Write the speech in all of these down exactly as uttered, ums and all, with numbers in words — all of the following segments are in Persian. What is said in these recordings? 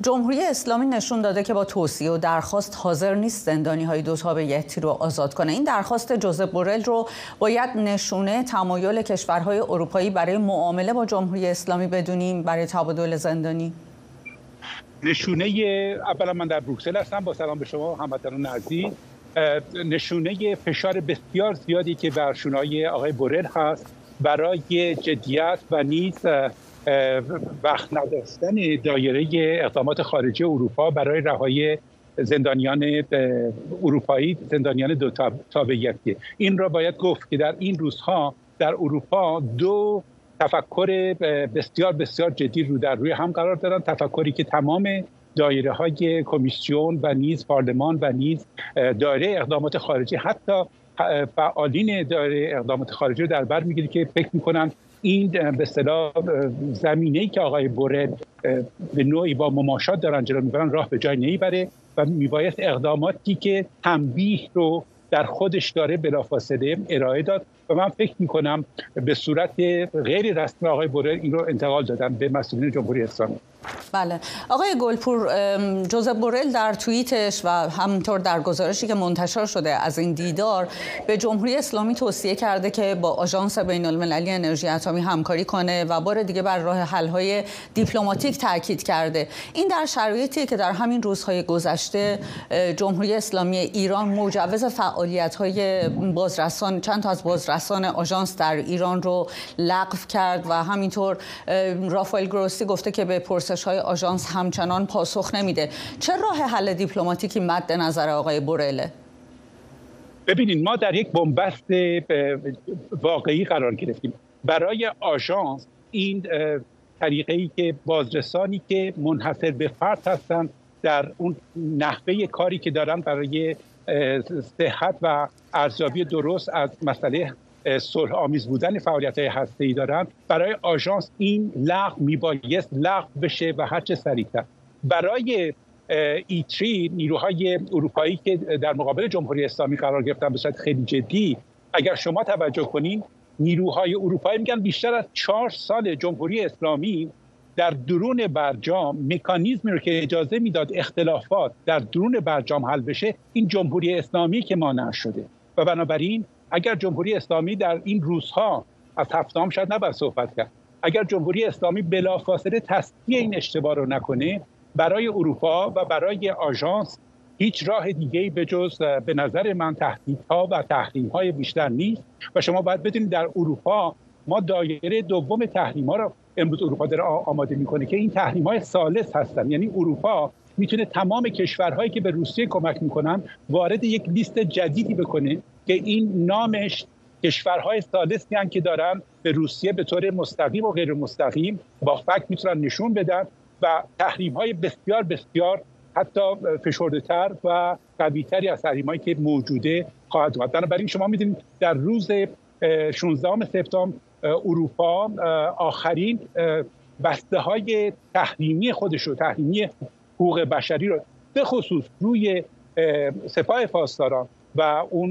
جمهوری اسلامی نشون داده که با توصیه و درخواست حاضر نیست زندانی‌های دو تابع یتی رو آزاد کنه. این درخواست جوزپ بورل رو باید نشونه تمایل کشورهای اروپایی برای معامله با جمهوری اسلامی بدونیم برای تبادل زندانی؟ نشونه اولا من در بروکسل هستم، با سلام به شما هموطنان عزیز. نشونه فشار بسیار زیادی که بر شونه‌های آقای بورل هست برای جدیت و نیز وقت نداشتن دایره اقدامات خارجی اروپا برای رهایی زندانیان اروپایی، زندانیان دو تابعیتی. این را باید گفت که در این روزها در اروپا دو تفکر بسیار بسیار جدی رو در روی هم قرار دارند. تفکری که تمام دایره های کمیسیون و نیز پارلمان و نیز دایره اقدامات خارجی، حتی فعالین دایره اقدامات خارجی رو در بر میگیره که فکر میکنن این به اصطلاح زمینه‌ای که آقای بورل به نوعی با مماشات دارن جلو میبرن راه به جای نمیبره و میبایست اقداماتی که تنبیه رو در خودش داره بلافاصله ارائه داد و من فکر میکنم به صورت غیر رسمی آقای بورل این رو انتقال دادن به مسئولین جمهوری اسلامی. بله آقای گلپور، جوزپ بورل در توییتش و همونطور در گزارشی که منتشر شده از این دیدار به جمهوری اسلامی توصیه کرده که با آژانس بین المللی انرژی اتمی همکاری کنه و بار دیگه بر راه حل‌های دیپلماتیک تاکید کرده. این در شرایطی که در همین روزهای گذشته جمهوری اسلامی ایران مجوز فعالیت‌های بازرسان چند تا از بازرسان آژانس در ایران رو لغو کرد و همینطور رافائل گروسی گفته که به پرسش های آژانس همچنان پاسخ نمیده. چه راه حل دیپلماتیکی مد نظر آقای بورله؟ ببینید ما در یک بنبست واقعی قرار گرفتیم. برای آژانس این طریقه‌ای که بازرسانی که منحصر به فرد هستند در اون نحوه کاری که دارن برای صحت و ارزیابی درست از مسئله صلح آمیز بودن فعالیت‌های هسته‌ای دارن، برای آژانس این لغو میبایست لغو بشه و هر چه سریعتر. برای ایتری نیروهای اروپایی که در مقابل جمهوری اسلامی قرار گرفتن به صورت خیلی جدی، اگر شما توجه کنین نیروهای اروپایی میگن بیشتر از چهار سال جمهوری اسلامی در درون برجام مکانیزمی رو که اجازه میداد اختلافات در درون برجام حل بشه این جمهوری اسلامی که مانع شده و بنابراین اگر جمهوری اسلامی در این روزها از هفتم شاید نباید صحبت کرد، اگر جمهوری اسلامی بلافاصله تصحیح این اشتباه رو نکنه، برای اروپا و برای آژانس هیچ راه دیگه‌ای به جز به نظر من تهدیدها و تحریم‌های بیشتر نیست. و شما باید بدونید در اروپا ما دایره دوم تحریم‌ها رو امروز اروپا داره آماده می‌کنه که این تحریم‌های ثالث هستن. یعنی اروپا میتونه تمام کشورهایی که به روسیه کمک میکنن وارد یک لیست جدیدی بکنه که این نامش کشورهای ثالثی هستند که دارن به روسیه به طور مستقیم و غیر مستقیم با فکت میتونن نشون بدن و تحریم‌های بسیار بسیار حتی فشرده‌تر و قوی‌تری از تحریم‌هایی که موجوده خواهد اومد. بنابراین شما می‌دونید در روز شانزدهم سپتامبر اروپا آخرین بسته‌های تحریمی خودش رو، تحریمی حقوق بشری رو به خصوص روی سپاه پاسداران و اون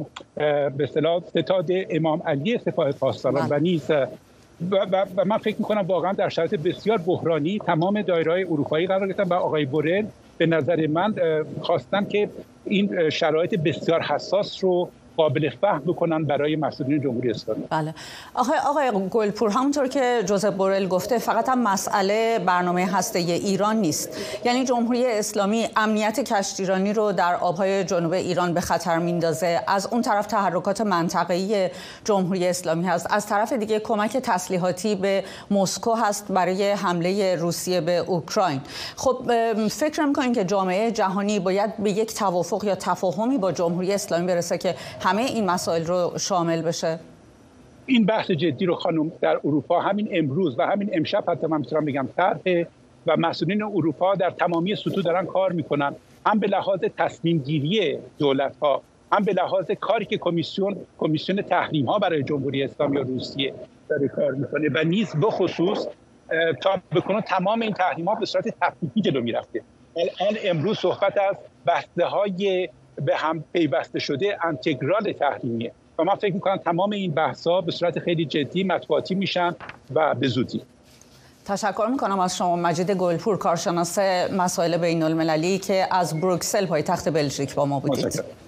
به اصطلاح ستاد امام علی سپاه پاسداران و نیز و, و, و من فکر می‌کنم واقعا در شرایط بسیار بحرانی تمام دایره‌های اروپایی قرار گرفتن و آقای بورل به نظر من خواستن که این شرایط بسیار حساس رو قابل فهم بکنن برای مسئولین جمهوری اسلامی. بله. آقای آقای گلپور، همونطور که جوزپ بورل گفته فقط هم مسئله برنامه هسته‌ای ایران نیست. یعنی جمهوری اسلامی امنیت کشتیرانی رو در آبهای جنوب ایران به خطر میندازه. از اون طرف تحرکات منطقه‌ای جمهوری اسلامی هست. از طرف دیگه کمک تسلیحاتی به مسکو هست برای حمله روسیه به اوکراین. خب فکر می‌کنین که جامعه جهانی باید به یک توافق یا تفاهمی با جمهوری اسلامی برسه که همه این مسائل رو شامل بشه؟ این بحث جدی رو خانم در اروپا همین امروز و همین امشب حتی من میتونم بگم طرح و مسئولین اروپا در تمامی سطوح دارن کار میکنن، هم به لحاظ تصمیم گیری دولت ها، هم به لحاظ کاری که کمیسیون کمیسیون تحریم ها برای جمهوری اسلامی و روسیه داره کار میکنه و نیز به خصوص تا بکنه تمام این تحریم ها به صورت تفکیکی جلو میرفته. الان امروز صحبت از بسته های به هم پیوسته شده انتگرال تحریمیه و من فکر میکنم تمام این بحث‌ها به صورت خیلی جدی مطبوعاتی میشن و به زودی. تشکر میکنم از شما مجید گلپور، کارشناس مسائل بین المللی که از بروکسل پایتخت بلژیک با ما بودید.